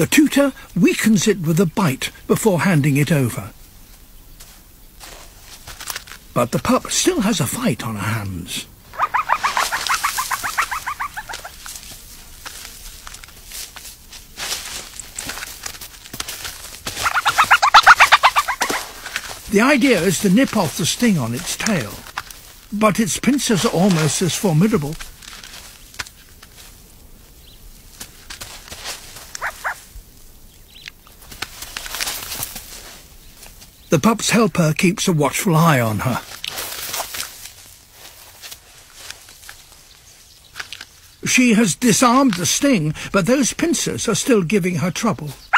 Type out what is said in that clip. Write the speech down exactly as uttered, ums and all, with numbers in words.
The tutor weakens it with a bite before handing it over. But the pup still has a fight on her hands. The idea is to nip off the sting on its tail, but its pincers are almost as formidable. The pup's helper keeps a watchful eye on her. She has disarmed the sting, but those pincers are still giving her trouble.